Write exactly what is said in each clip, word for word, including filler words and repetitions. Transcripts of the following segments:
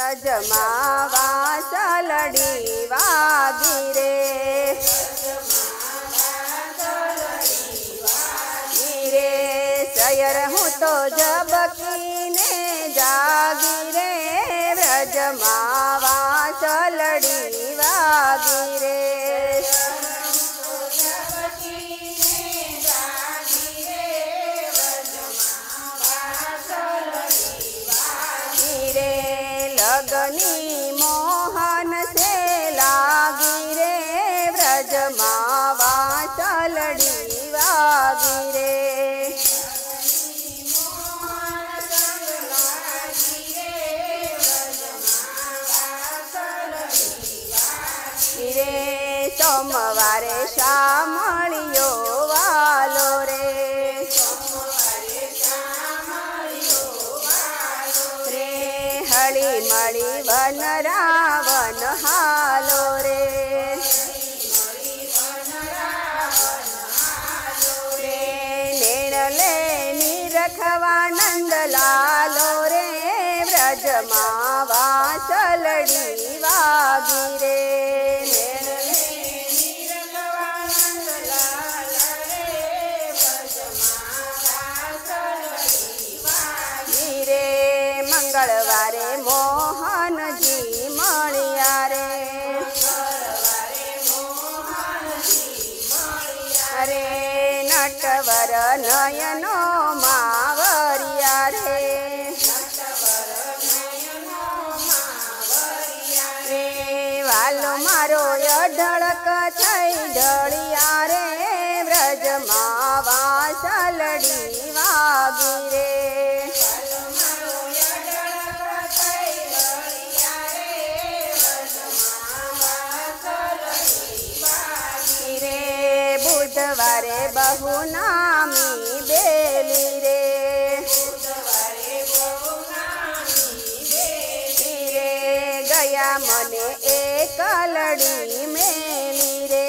વ્રજમાં વાસલડી વાગી રે રે સયર હું તો જબકીને જાગી રે વ્રજમાં વાસલડી વાગી રે लगनी मोहन से लागी रे व्रजमा वासलड़ी वागी रे रे सोमवारे शामळियो वालो रे हली मळी वन रावण हालो रे नेणले निरखवा नंद लालो रे व्रजमा वासलड़ी वागी रे मंगलवारे मोहन जी मळिया रे अरे नटवर नयनो मावरिया रे रे वालो मारो अढळक थई ढळिया रे व्रजमा वासलड़ी वागी रे बुधवारे बहु नामी बेली रे रे गया मने एक लड़ी मेली रे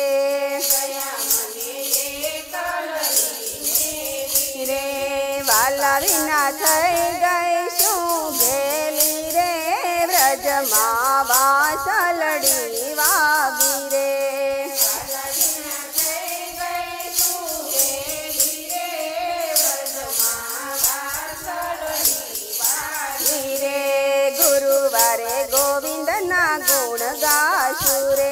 रे वाला विना थई गई शू भेली रे व्रजमा वासलड़ी वागी रे गुरुवारे गोविंद ना गुण गाशु रे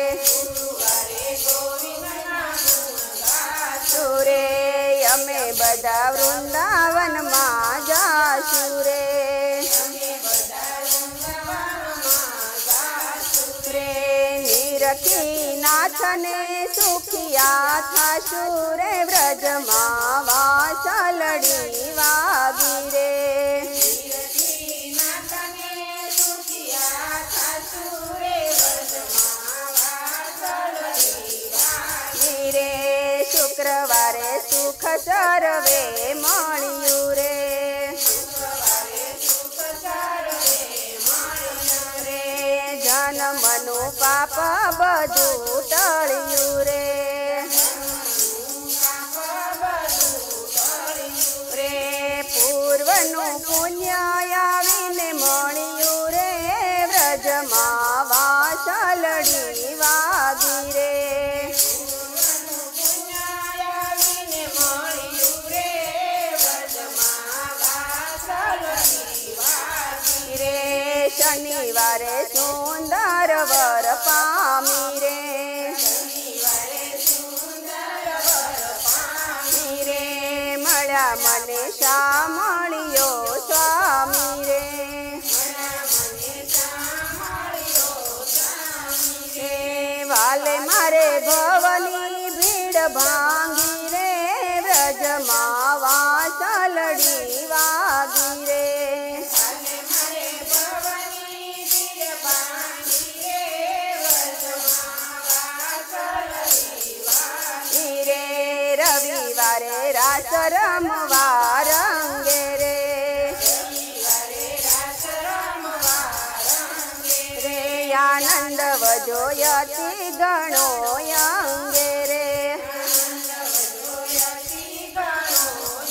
रे अमे बधा वृंदावन मां जाशु रे रे निरखी नाथ ने सुखिया थाशु रे व्रजमा वासलड़ी वागी रे शुक्रवारे सुख सर्वे मळ्यु रे रे जन्मनु पाप बधु टळ्यु रे रे पूर्वनु पुण्य आवीने मळ्यु रे व्रजमा वासलड़ी वागी रे शनिवारे सुंदर वर पामी रे रे मळ्या मने शामळियो स्वामी रे वाले मारे भवनी भीड़ भांगी रे व्रजमा वासलड़ी वागी रे रविवारे रास रमवा रंगे रे रे आनंद वजो यति गणो अंगे रे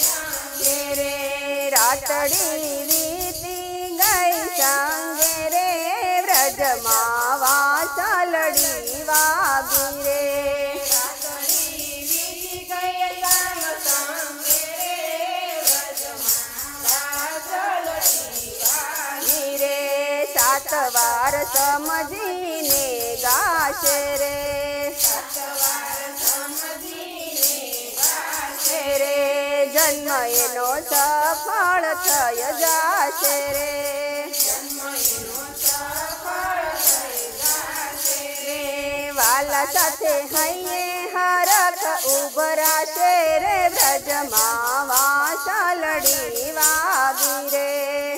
रे रातड़ी रीति गई संगे रे સાત વાર સમજીને ગાશે રે રે જન્મ એનો સફળ થઈ જાશે રે વાલા સાથે હૈયે હરખ ઉભરાશે રે વ્રજમાં વાસલડી વાગી રે